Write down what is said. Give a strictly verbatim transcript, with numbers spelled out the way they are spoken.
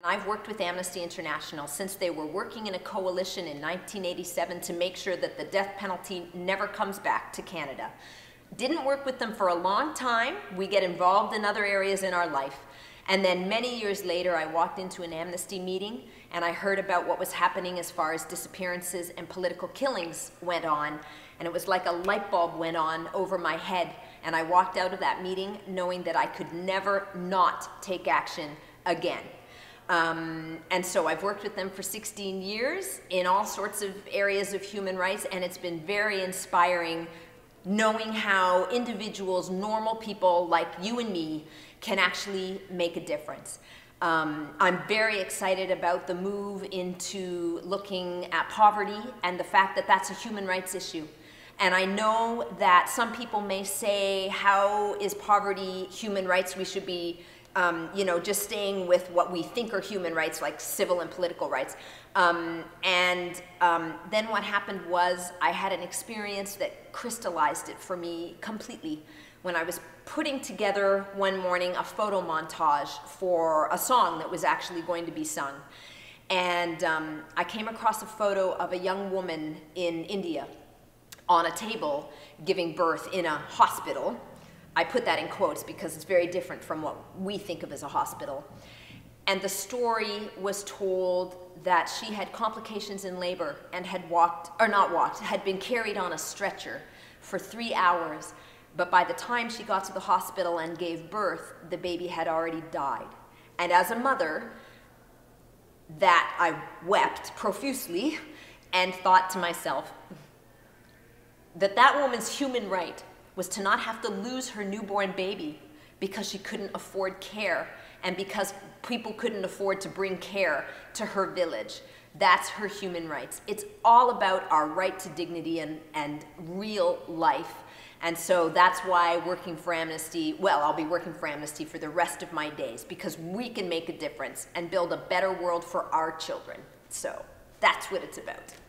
I've worked with Amnesty International since they were working in a coalition in nineteen eighty-seven to make sure that the death penalty never comes back to Canada. Didn't work with them for a long time. We get involved in other areas in our life. And then many years later, I walked into an Amnesty meeting and I heard about what was happening as far as disappearances and political killings went on. And it was like a light bulb went on over my head. And I walked out of that meeting knowing that I could never not take action again. Um, and so I've worked with them for sixteen years in all sorts of areas of human rights, and it's been very inspiring knowing how individuals, normal people like you and me, can actually make a difference. Um, I'm very excited about the move into looking at poverty and the fact that that's a human rights issue. And I know that some people may say, how is poverty human rights? We should be Um, you know, just staying with what we think are human rights, like civil and political rights. Um, and um, then what happened was I had an experience that crystallized it for me completely when I was putting together one morning a photo montage for a song that was actually going to be sung. And um, I came across a photo of a young woman in India on a table giving birth in a hospital. I put that in quotes because it's very different from what we think of as a hospital. And the story was told that she had complications in labor and had walked, or not walked, had been carried on a stretcher for three hours. But by the time she got to the hospital and gave birth, the baby had already died. And as a mother, that I wept profusely and thought to myself that that woman's human right was to not have to lose her newborn baby because she couldn't afford care and because people couldn't afford to bring care to her village. That's her human rights. It's all about our right to dignity and, and real life. And so that's why working for Amnesty, well, I'll be working for Amnesty for the rest of my days because we can make a difference and build a better world for our children. So that's what it's about.